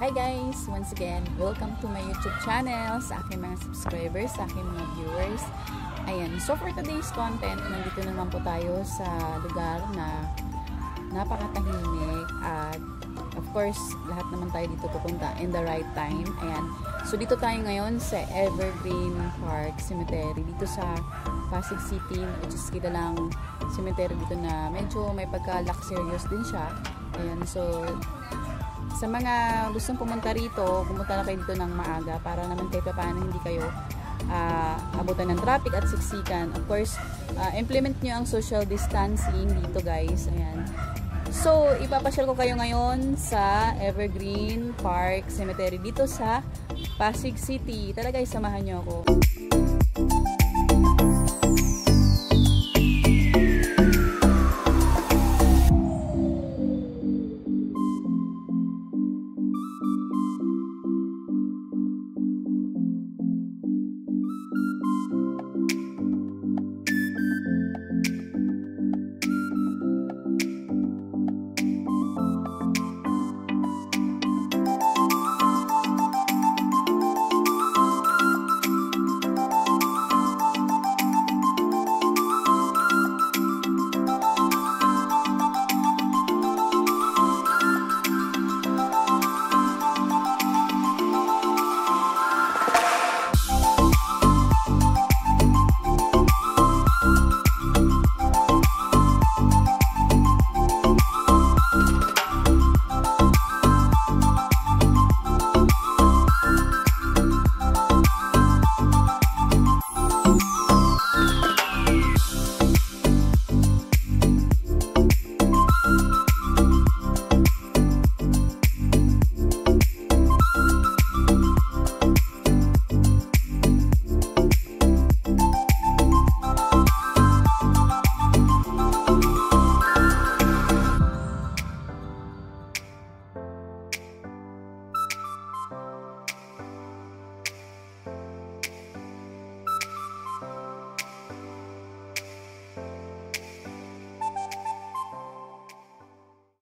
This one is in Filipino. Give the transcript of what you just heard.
Hi guys! Once again, welcome to my YouTube channel, sa aking mga subscribers, sa aking mga viewers. Ayan, so for today's content, nandito naman po tayo sa lugar na napakatahimik at of course, lahat naman tayo dito pupunta in the right time. Ayan, so dito tayo ngayon sa Evergreen Park Cemetery, dito sa Pasig City, which is kilalang cemetery dito na medyo may pagka-luxurious din siya. Ayan, so sa mga gustong pumunta rito, pumunta na kayo dito ng maaga para naman kahit paano hindi kayo abutan ng traffic at siksikan. Of course, implement nyo ang social distancing dito guys. Ayan. So, ipapasyal ko kayo ngayon sa Evergreen Park Cemetery dito sa Pasig City. Talaga, isamahan nyo ako.